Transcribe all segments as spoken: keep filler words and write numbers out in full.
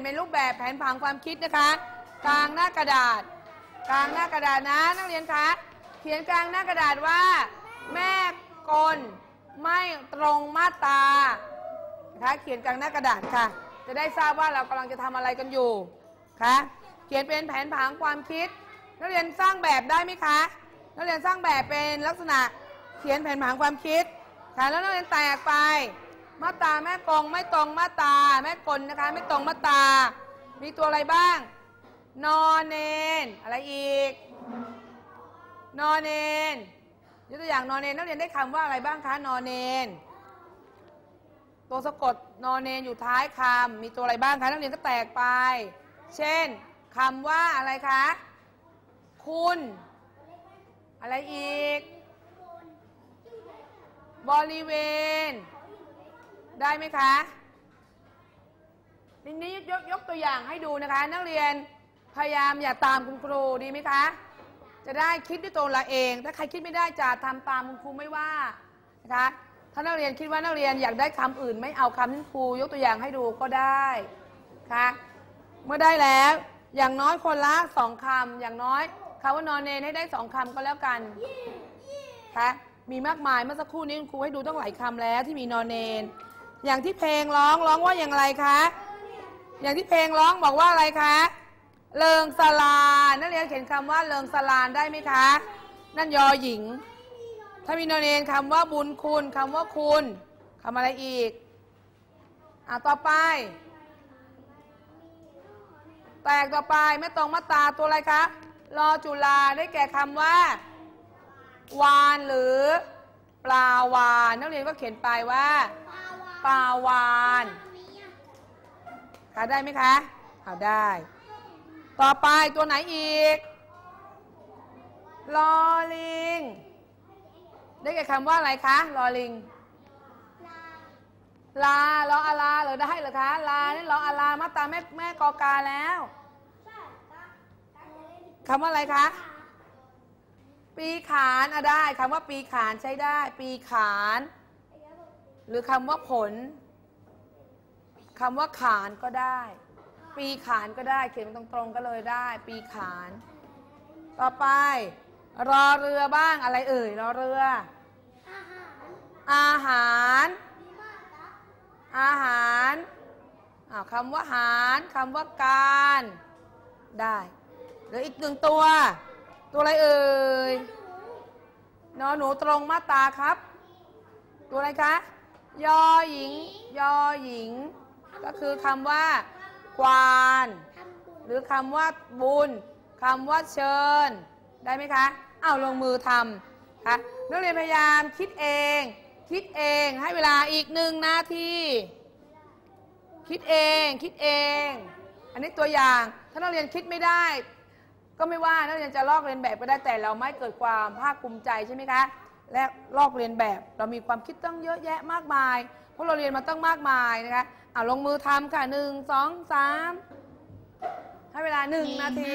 เป็นรูปแบบแผนผังความคิดนะคะกลางหน้ากระดาษกลางหน้ากระดาษนะนักเรียนคะเขียนกลางหน้ากระดาษว่าแม่กลไม่ตรงมาตรานะคะเขียนกลางหน้ากระดาษค่ะจะได้ทราบว่าเรากำลังจะทำอะไรกันอยู่ค่ะเขียนเป็นแผนผังความคิดนักเรียนสร้างแบบได้ไหมคะนักเรียนสร้างแบบเป็นลักษณะเขียนแผนผังความคิดค่ะแล้วนักเรียนแตกไปมาตราแม่กลไม่ตรงมาตราแม่กลนะคะไม่ตรงมาตรามีตัวอะไรบ้างนอนเนนอะไรอีกนอนเนนยกตัวอย่างนอนเนนนักเรียนได้คำว่าอะไรบ้างคะนอนเนนตัวสะกดนอนเนนอยู่ท้ายคำมีตัวอะไรบ้างคะนักเรียนก็แตกไปเช่นคำว่าอะไรคะคุณอะไรอีกบริเวณได้ไหมคะทีนี้ยกยกตัวอย่างให้ดูนะคะนักเรียนพยายามอย่าตามคุณครูดีไหมคะจะได้คิดด้วยตัวเราเองถ้าใครคิดไม่ได้จะทำตามคุณครูไม่ว่านะคะถ้านักเรียนคิดว่านักเรียนอยากได้คำอื่นไม่เอาคำที่ครูยกตัวอย่างให้ดูก็ได้ค่ะเมื่อได้แล้วอย่างน้อยคนละสองคำอย่างน้อยคำว่านอนเนนให้ได้สองคำก็แล้วกันค่ะมีมากมายเมื่อสักครู่นี้คุณครูให้ดูต้องหลายคำแล้วที่มีนอนเนนอย่างที่เพลงร้องร้องว่าอย่างไรคะอย่างที่เพลงร้องบอกว่าอะไรคะเลิงสลานนักเรียนเขียนคำว่าเลิงสลานได้ไหมคะนั่นยอหญิงถ้ามีนอนเนนคำว่าบุญคุณคำว่าคุณคำอะไรอีกอ่ะต่อไปแตกต่อไปไม่ตรงมาตราตัวอะไรคะรอจุฬาได้แก่คำว่าวานหรือปลาวานนักเรียนก็เขียนไปว่าปลาวานค่ะได้ไหมคะเอาได้ต่อไปตัวไหนอีกลอลิงได้แก่คำว่าอะไรคะลอลิงลาลออาลาหรือได้เหรอคะลานี่ลออาลามาตราแม่แม่กอกาแล้วคำว่าอะไรคะปีขานอะได้คำว่าปีขานใช้ได้ปีขานหรือคำว่าผลคำว่าขานก็ได้ปีขานก็ได้เขียนตรงๆก็เลยได้ปีขานต่อไปรอเรือบ้างอะไรเอ่ยรอเรืออาหารอาหารอ้าวคำว่าหารคำว่าการได้เหลืออีกหนึ่งตัวตัวอะไรเอ่ยนอหนูตรงมาตราครับตัวอะไรคะยอหญิงยอหญิงก็คือคำว่ากวานหรือคำว่าบุญคำว่าเชิญได้ไหมคะเอาลงมือทำค่ะนักเรียนพยายามคิดเองคิดเองให้เวลาอีกหนึ่งนาทีคิดเองคิดเองอันนี้ตัวอย่างถ้านักเรียนคิดไม่ได้ก็ไม่ว่านักเรียนจะลอกเรียนแบบก็ได้แต่เราไม่เกิดความภาคภูมิใจใช่ไหมคะและลอกเรียนแบบเรามีความคิดตั้งเยอะแยะมากมายเพราะเราเรียนมาตั้งมากมายนะคะเอาลงมือทำค่ะหนึ่งสองสามให้เวลาหนึ่งนาที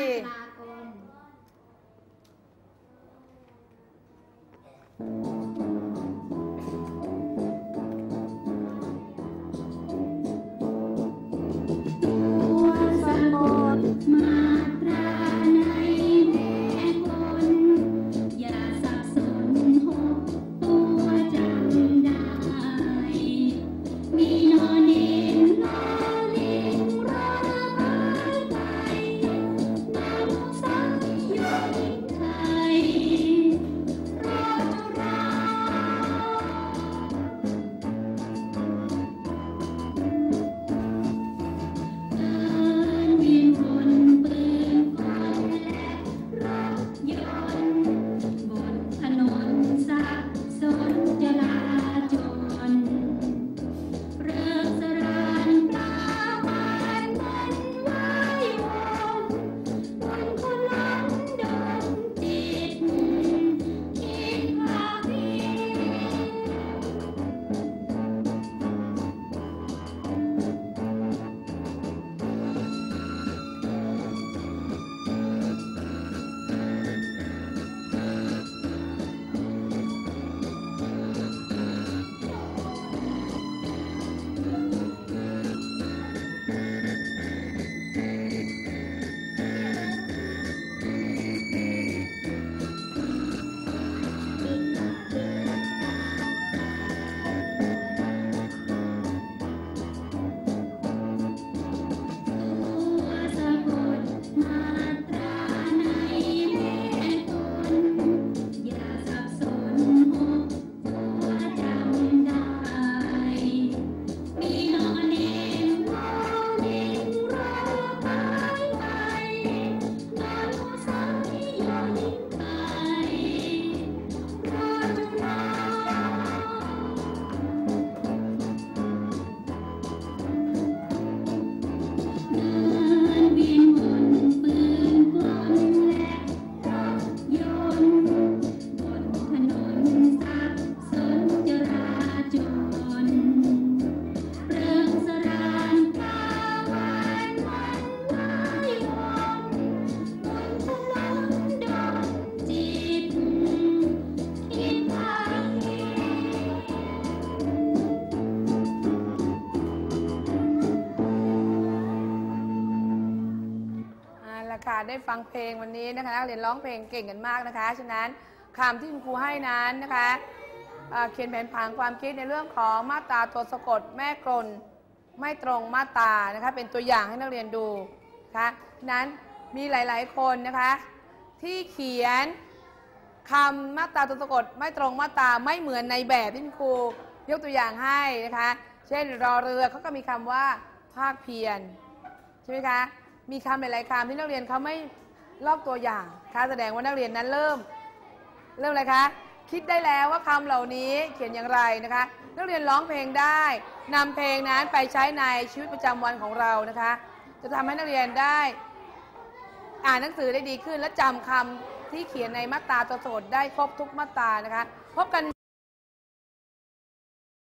ได้ฟังเพลงวันนี้นะคะนักเรียนร้องเพลงเก่งกันมากนะคะฉะนั้นคำที่คุณครูให้นั้นนะคะเขียนแผนผังความคิดในเรื่องของมาตราตัวสะกดแม่กลอนไม่ตรงมาตรานะคะเป็นตัวอย่างให้นักเรียนดูนะคะนั้นมีหลายๆคนนะคะที่เขียนคำมาตราตัวสะกดไม่ตรงมาตราไม่เหมือนในแบบที่คุณครูยกตัวอย่างให้นะคะเช่นรอเรือเขาก็มีคำว่าภาคเพียรใช่ไหมคะมีคำหลายๆคำที่นักเรียนเขาไม่ลอกตัวอย่างค่ะแสดงว่านักเรียนนั้นเริ่มเริ่มอะไรคะคิดได้แล้วว่าคำเหล่านี้เขียนอย่างไรนะคะนักเรียนร้องเพลงได้นำเพลงนั้นไปใช้ในชีวิตประจำวันของเรานะคะจะทำให้นักเรียนได้อ่านหนังสือได้ดีขึ้นและจำคำที่เขียนในมาตราตัวสะกดได้ครบทุกมาตรานะคะพบกัน